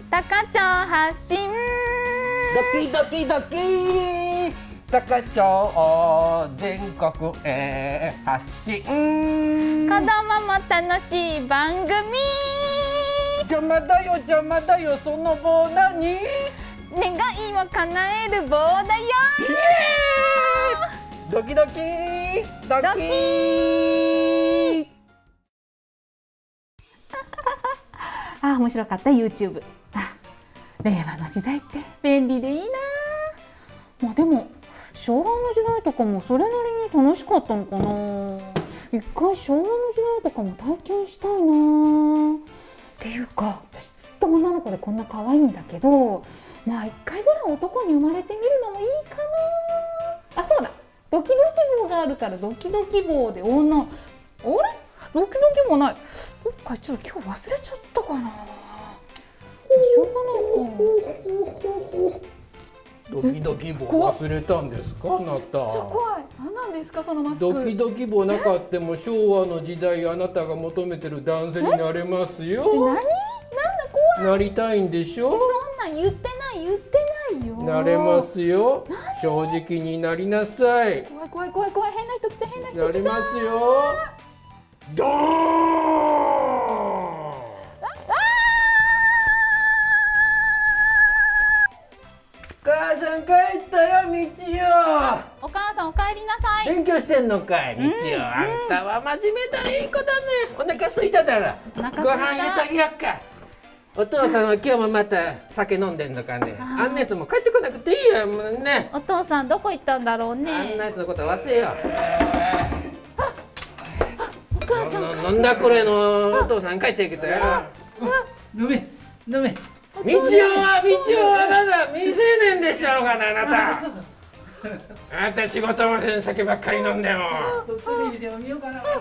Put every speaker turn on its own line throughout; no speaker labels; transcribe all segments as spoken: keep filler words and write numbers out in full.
高町発信。
ドキドキドキ高町を全国へ発信。
子供も楽しい番組。
邪魔だよ邪魔だよその棒何？
願いを叶える棒だよ。
ドキドキドキ
あー面白かった YouTube。令和の時代って便利でいいな。まあでも昭和の時代とかもそれなりに楽しかったのかな。一回昭和の時代とかも体験したいな。っていうか私ずっと女の子でこんな可愛いんだけど、まあ一回ぐらい男に生まれてみるのもいいかな。あ、そうだ、ドキドキ棒があるからドキドキ棒で女。あれドキドキ棒ない。どっかちょっと今日忘れちゃったかな。しょうがないか。
ドキドキ棒忘れたんですかあなた。
ちょ怖い。何なんですかそのマスク。
ドキドキ棒なかっても昭和の時代あなたが求めてる男性になれますよ。
何？なんだ怖い。
なりたいんでしょ。
そんなん言ってない言ってないよ。
なれますよ。正直になりなさい。
怖い怖い怖い怖い。変な人来た変な人来た。
なれますよ。ドーン。お母さん帰ったよ、みちよ。
お母さんお帰りなさい。
勉強してんのかい、みちよ。あんたは真面目だ、いい子だね。お腹空いただろ。ご飯入れてあげよっか。お父さんは今日もまた酒飲んでんのかね。あんなやつも帰ってこなくていいよ、もうね。
お父さんどこ行ったんだろうね。
あんなやつのこと忘れよう。
お母さん。
飲んだこれのお父さん帰ってきたよ。
飲め飲め。
みちおはみちおはまだ未成年でしょうがな、あなた。あなた仕事もせん酒ばっかり飲んでも。
テレビでも見ようかな。
こ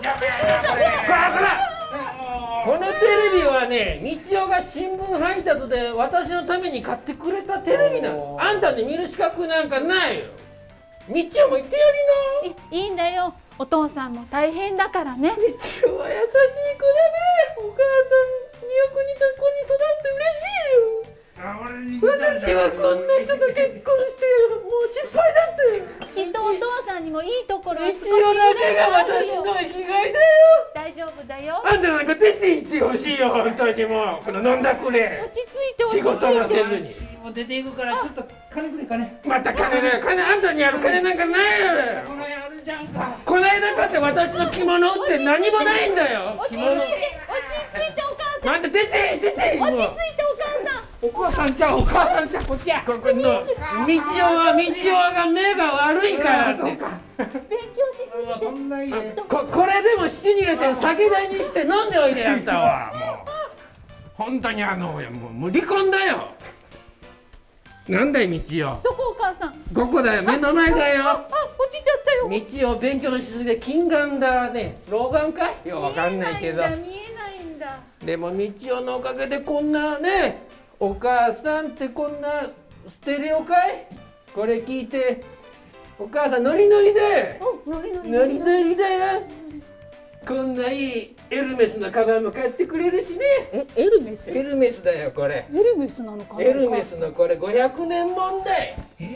のテレビはね、みちおが新聞配達で私のために買ってくれたテレビなの。あんたで見る資格なんかないよ。みちおも言ってやりな。
いいんだよ。お父さんも大変だからね。
みちおは優しい子だね。お母さんによく似た子に育って嬉しいよ。私はこんな人と結婚してもう失敗だって。
きっとお父さんにもいいところは少し
みちおだけが私の生きがいだよ。
大丈夫だよ。
あんたなんか出て行ってほしいよ、本当にもう。この飲んだくれ。
落ち着いて落ち着いて。
仕事もせずに。
もう出ていくからちょっと金くれ金。
また金だよ。金あんたにある金なんかないよ。
この辺あるじゃんか。
こないだかって私の着物って何もないんだよ。
落ち着いて落ち着いてお母さん。
あんた出て出て。
落ち着いてお母さん。
お母さんちゃんお母さんちゃんこっちや。
ここのみちおはみちおが目が悪いからって。
勉強しすぎて。
こんないいね。
ここれでも七に入れて酒代にして飲んでおいでやったわ。もう本当にあのもうもう離婚だよ。なんだいみちお。
どこお母さん。
ここだよ、目の前だよ。
あ、落ちちゃったよ。
みちお勉強のしすぎで近眼だね。老眼かいよ、わかんないけど。
見えないんだ見えないんだ。
でもみちおのおかげでこんなね、お母さんってこんなステレオかい。これ聞いてお母さんノリノリで
お、ノリノリ。
ノリノリだよ。こんないいエルメスのカバンも買ってくれるしね。
え、エルメス。
エルメスだよこれ。
エルメスなのかな。
エルメスのこれごひゃくねんもんだよ。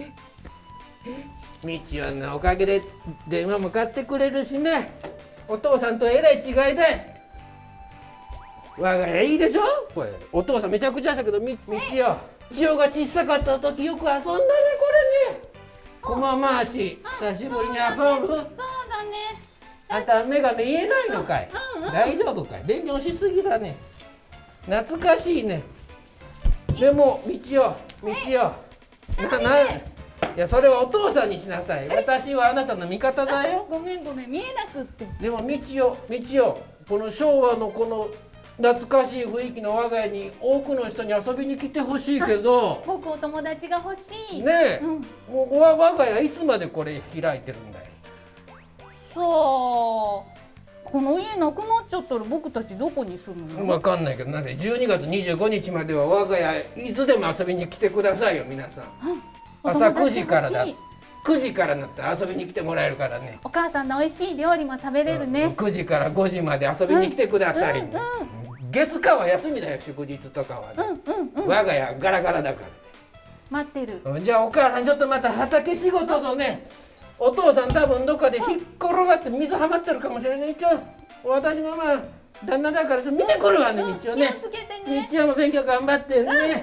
みちおのおかげで電話も買ってくれるしね。お父さんとえらい違いで。我が家いいでしょこれ。お父さんめちゃくちゃだけど、みちお千代が小さかった時よく遊んだねこれね。駒回し久しぶりに遊ぶ。
そうだね。
あんた目が見えないのかい。大丈夫かい。勉強しすぎだね。懐かしいね。でもみちおみちおなないや、それはお父さんにしなさい。私はあなたの味方だよ。
ごめんごめん、見えなくって。
でもみちおみちおこの昭和のこの懐かしい雰囲気の我が家に多くの人に遊びに来てほしいけど。
僕お友達が欲しい。
ねえ、
うん、
もう我が家いつまでこれ開いてるんだよ。
さあ、この家なくなっちゃったら僕たちどこに住むの？
わかんないけど、なんでじゅうにがつにじゅうごにちまでは我が家いつでも遊びに来てくださいよ皆さん。朝くじからだ。くじからになったら遊びに来てもらえるからね。
お母さんの美味しい料理も食べれるね。
くじからごじまで遊びに来てください。
うんうんうん、
月火は休みだよ、祝日とかはね、
うんうんうん。
我が家ガラガラだか
待ってる。
らね。じゃあお母さんちょっとまた畑仕事とね、お父さん多分どっかで引っ転がって水はまってるかもしれない。一応私のまあ旦那だからちょっと見てくるわね、
うん、
一応ね。
気をつけてね。
日曜も勉強頑張ってね。
うん、頑張るよ。
ね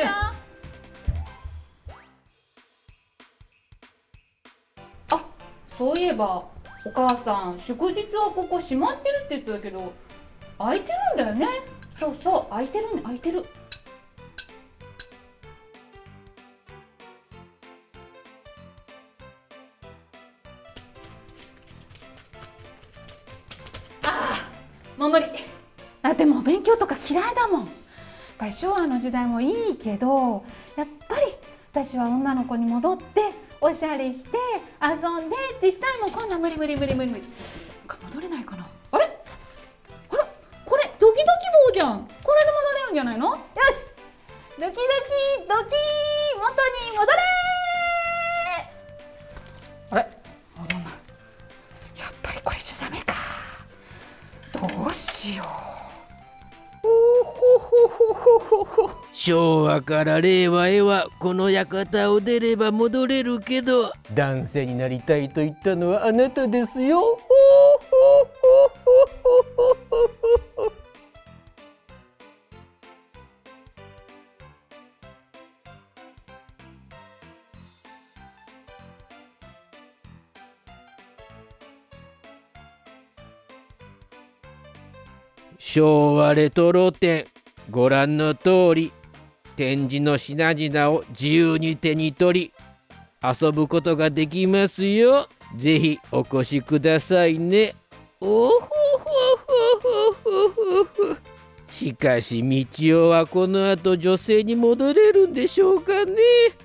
あ、そういえばお母さん祝日はここ閉まってるって言ってたけど、空いてるんだよね。そうそう、空いてるね、空いてる。ああ、もう無理。だってもう勉強とか嫌いだもん。やっぱり昭和の時代もいいけど、やっぱり私は女の子に戻っておしゃれして遊んでってしたいもん。こんな無理無理無理無理無理。なんか戻れないかな。あれ、あら、これドキドキ棒じゃん。これで戻れるんじゃないの。よし、ドキドキドキ元に戻れー。あれ、あらま、やっぱりこれじゃダメか。どうしよう。
昭和から令和へはこの館を出れば戻れるけど、男性になりたいと言ったのはあなたですよ。昭和レトロ展、ご覧の通り展示の品々を自由に手に取り遊ぶことができますよ。ぜひお越しくださいね。おほほほほほほ。しかし道夫はこの後女性に戻れるんでしょうかね。